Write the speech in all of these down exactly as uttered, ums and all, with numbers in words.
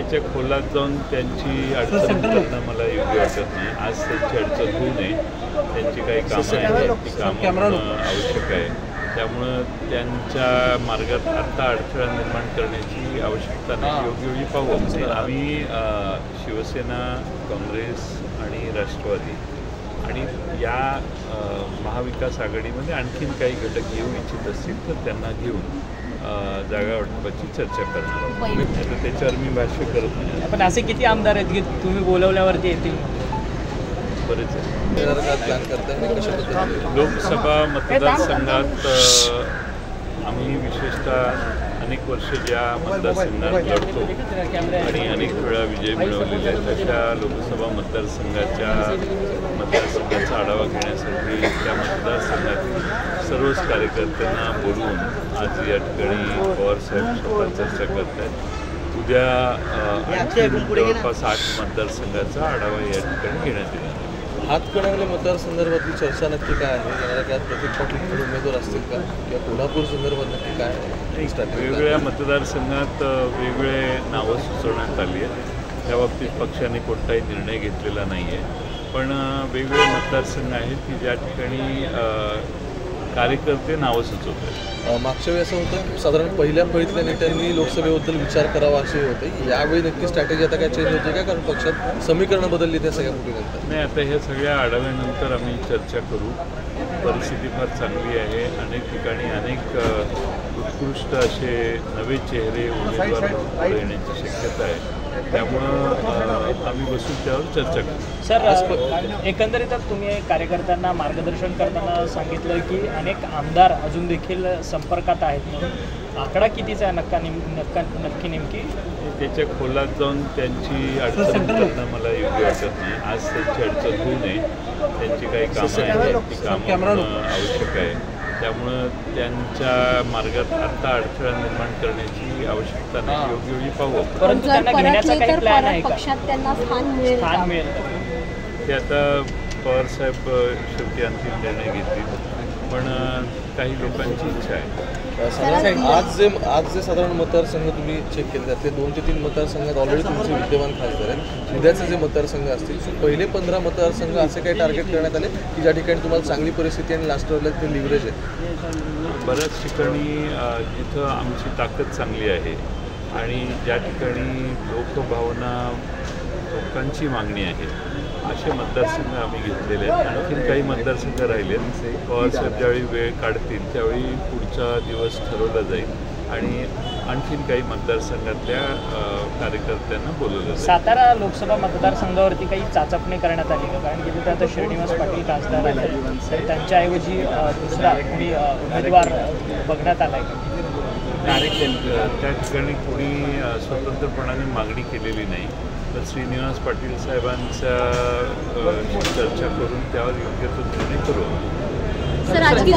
त्याच्या खोलात जाऊन त्यांची अडचण करणं मला योग्य वाटत नाही. आज त्यांची अडचण होऊ नये, त्यांची काही कामं आहेत ती कामं आवश्यक आहे. त्यामुळं त्यांच्या मार्गात आता अडथळा निर्माण करण्याची आवश्यकता नाही. योग्य वेळी पाहू. आम्ही शिवसेना, काँग्रेस आणि राष्ट्रवादी आणि या महाविकास आघाडीमध्ये आणखीन काही घटक येऊ इच्छित असतील तर त्यांना घेऊन जागा वाटपाची चर्चा करणार. तर त्याच्यावर मी भाष्य करत नाही. पण असे किती आमदार आहेत की तुम्ही बोलवल्यावरती येतील? बरेच आहे. लोकसभा मतदारसंघात आम्ही विशेषतः अनेक वर्ष ज्या मतदारसंघात लढतो आणि अनेक वेळा विजय मिळवलेले आहेत तशा लोकसभा मतदारसंघाच्या मतदारसंघाचा आढावा घेण्यासाठी त्या मतदारसंघातील सर्वच कार्यकर्त्यांना बोलवून आज या ठिकाणी पवारसाहेब स्वतः चर्चा करत आहेत. उद्या आणखी जवळपास आठ मतदारसंघाचा आढावा या ठिकाणी घेण्यात येणार. हातकणंगले मतदारसंदर्भातली चर्चा नक्की काय आहे? येणाऱ्या काळात प्रतीक पाटील उमेदवार असतील का किंवा कोल्हापूर संदर्भात नक्की काय आहे? वेगवेगळ्या मतदारसंघात वेगवेगळे नावं सुचवण्यात आली आहेत. त्या बाबतीत पक्षाने कोणताही निर्णय घेतलेला नाही आहे. पण वेगवेगळे मतदारसंघ आहेत की ज्या ठिकाणी कार्यकर्ते नावं सुचवत आहेत. मागच्या वेळी असं होतं की साधारण पहिल्या फळीतल्या नेत्यांनी लोकसभेबद्दल विचार करावा असे होते. यावेळी नक्की स्ट्रॅटेजी आता काय चेंज होते का? कारण पक्षात समीकरणं बदलली त्या सगळ्या गोष्टी नाही. आता ह्या सगळ्या आढाव्यानंतर आम्ही चर्चा करू. परिस्थिती फार चांगली आहे. अनेक ठिकाणी अनेक उत्कृष्ट असे नवे चेहरे उमेदवार येण्याची शक्यता आहे. त्यामुळं आम्ही बसून त्यावर चर्चा करू. सर, एकंदरीतच तुम्ही कार्यकर्त्यांना मार्गदर्शन करताना सांगितलं की अनेक आमदार अजून देखील संपर्कात आहेत म्हणून. आकडा कितीचा आहे नक्का नक्का नक्की नेमकी? त्याच्या खोलात जाऊन त्यांची अडचण करणं मला योग्य वाटत नाही. आज त्यांची अडचण होऊ नये, त्यांची काही कामं आहेत ती कामं आवश्यक आहे. त्यामुळं त्यांच्या मार्गात आता अडथळा निर्माण करण्याची आवश्यकता नाही. योग्य वेळी पाहू. परंतु त्यांना घेण्याचा काही प्लॅन आहे का? पक्षात त्यांना स्थान मिळेल ते आता पवारसाहेब शेवटी अंतिम निर्णय घेतील. पण काही लोकांची इच्छा आहे. साधारण आज जे आज जे साधारण मतदारसंघ तुम्ही चेक केले त्यातले दोन ते तीन मतदारसंघात ऑलरेडी तुमचे विद्यमान खासदार आहेत. उद्याचे जे मतदारसंघ असतील सो पहिले पंधरा मतदारसंघ असे काही टार्गेट करण्यात आले की ज्या ठिकाणी तुम्हाला चांगली परिस्थिती आणि लास्ट लेवलला ते लिव्हरेज आहे? बऱ्याच ठिकाणी जिथं आमची ताकद चांगली आहे आणि ज्या ठिकाणी लोकभावना लोकांची मागणी आहे असे मतदारसंघ आम्ही घेतलेले आहेत. आणखीन काही मतदारसंघ राहिले आहेत. पवारसाहेब ज्यावेळी वेळ काढतील त्यावेळी पुढचा दिवस ठरवला जाईल आणि आणखीन काही मतदारसंघातल्या कार्यकर्त्यांना बोलवलं जाईल. सातारा लोकसभा मतदारसंघावरती काही चाचपणी करण्यात आली का? कारण की तिथे आता श्रीनिवास पाटील खासदार आहेत तर त्यांच्याऐवजी दुसरा कोणी उमेदवार बघण्यात आला आहे का? त्या ठिकाणी कोणी स्वतंत्रपणाने मागणी केलेली नाही. तर श्रीनिवास पाटील साहेबांच्या चर्चा करून त्यावर योग्य तो निर्णय करू. ललित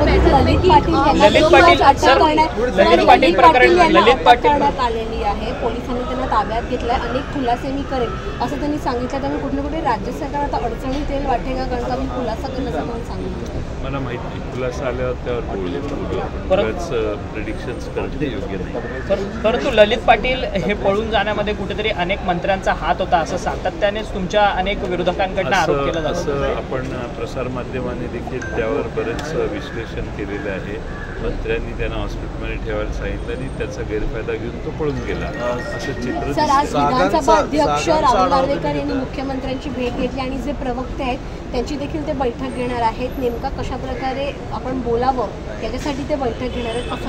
पाटील प्रकरण ललित पाटील आलेली आहे. पोलिसांनी त्यांना ताब्यात घेतलाय. अनेक खुलासे मी करेन असं त्यांनी सांगितलं. त्यामुळे कुठे कुठे राज्य सरकार आता अडचणीत येईल वाटेल का? कारण का मी खुलासा करणं म्हणून सांगितलं. मला माहित नाही. खुलासा आल्यावर त्यावर बऱ्याच प्रेडिक्शन्स करणं योग्य नाही. परंतु ललित पाटील हे पळून जाण्यामध्ये कुठेतरी अनेक मंत्र्यांचा हात होता असं सातत्यानेच तुमच्या अनेक विरोधकांकडनं आरोप केला जातो. असं आपण प्रसारमाध्यमांनी देखील त्यावर बरेच विश्लेषण केलेलं आहे. मंत्र्यांनी त्यांना हॉस्पिटलमध्ये ठेवायला सांगितलं आणि त्याचा गैरफायदा घेऊन तो पळून गेला असं चित्र. सर, आज विधानसभा अध्यक्ष राहुल गांधीकर यांनी मुख्यमंत्र्यांची भेट घेतली आणि जे प्रवक्ते आहेत त्यांची देखील ते बैठक घेणार आहेत. नेमका कशा प्रकारे आपण बोलावं त्याच्यासाठी ते बैठक घेणार आहेत असं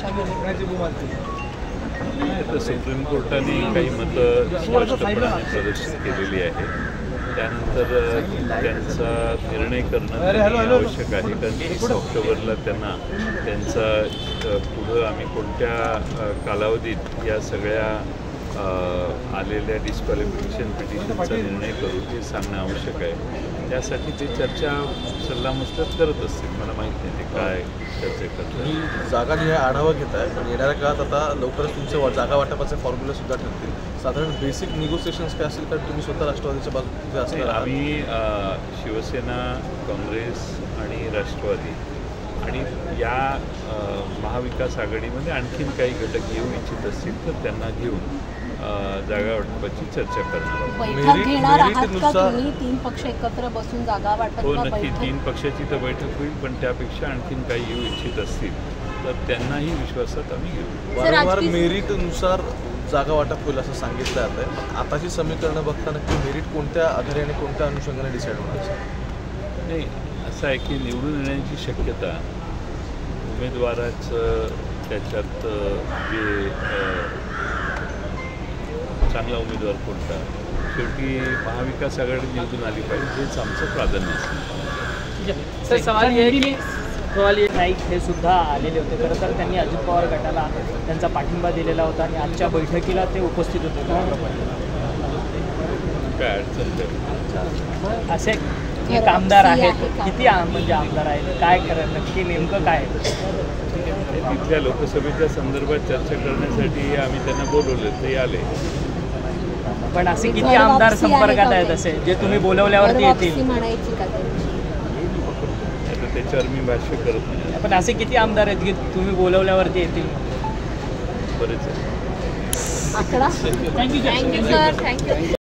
का? सुप्रीम कोर्टाने काही मतं स्पष्टपणे प्रदर्शित केलेली आहे. त्यानंतर त्यांचा निर्णय करणं आवश्यक आहे. कारण तीस ऑक्टोबरला त्यांना त्यांचा पुढं आम्ही कोणत्या कालावधीत या सगळ्या आलेल्या डिस्क्वालिफिकेशन पिटिशनचा निर्णय करू हे सांगणं आवश्यक आहे. त्यासाठी ते चर्चा सल्लामसलत करत असतील. मला माहीत नाही ते काय चर्चा करतात. ही जागा जी आहे आढावा घेत आहे पण येणाऱ्या काळात आता लवकरच तुमचे जागा वाटपाचे फॉर्म्युला सुद्धा ठरतील. साधारण बेसिक निगोसिएशन्स काय असेल कारण तुम्ही स्वतः राष्ट्रवादीच्या बाजूने असतील. आम्ही शिवसेना, काँग्रेस आणि राष्ट्रवादी आणि या महाविकास आघाडीमध्ये आणखीन काही घटक येऊ इच्छित असतील तर त्यांना घेऊन अं, जागा वाटपाची चर्चा करणार आहोत. बैठक मेरिट- घेणार आहात का मेरिटनुसार- तुम्ही तीन पक्ष एकत्र बसून जागा वाटप हो का नक्की बैठक? तीन पक्षाची तर बैठक होईल, पण त्यापेक्षा आणखीन काही येऊ इच्छित असतील तर त्यांनाही विश्वासात आम्ही घेऊ. वारंवार राजकीय- मेरिटनुसार जागा वाटप होईल असं सांगितलं जात आहे. आताची समीकरणं बघता नक्की मेरिट कोणत्या आधारे आणि कोणत्या अनुषंगाने डिसाईड होणार? नाही असं आहे की निवडून येण्याची शक्यता उमेदवाराचं त्याच्यात अं, जे अं, चांगला उमेदवार कोणता, शेवटी महाविकास आघाडी निवडून आली पाहिजे हेच आमचं प्राधान्य असेल. सर सवाल ये है की सवाल ये नाईक हे सुद्धा आलेले होते. खरं तर त्यांनी अजित पवार गटाला त्यांचा पाठिंबा दिलेला होता आणि आजच्या बैठकीला ते उपस्थित होते. काय अडचण नाही. असे एक आमदार आहेत, किती आम- म्हणजे आमदार आहेत, काय खरं नक्की नेमकं काय आहे? तिथल्या लोकसभेच्या संदर्भात चर्चा करण्यासाठी आम्ही त्यांना बोलवले, ते आले. पण असे किती आमदार संपर्कात आहेत असे जे तुम्ही बोलवल्यावरती वापसी येतील? म्हणायची का ते? आता त्याच्यावर मी भाष्य करत नाही. पण असे किती आमदार आहेत की तुम्ही बोलवल्यावरती येतील? बरेच आहे. आकडा? Thank you sir, thank you.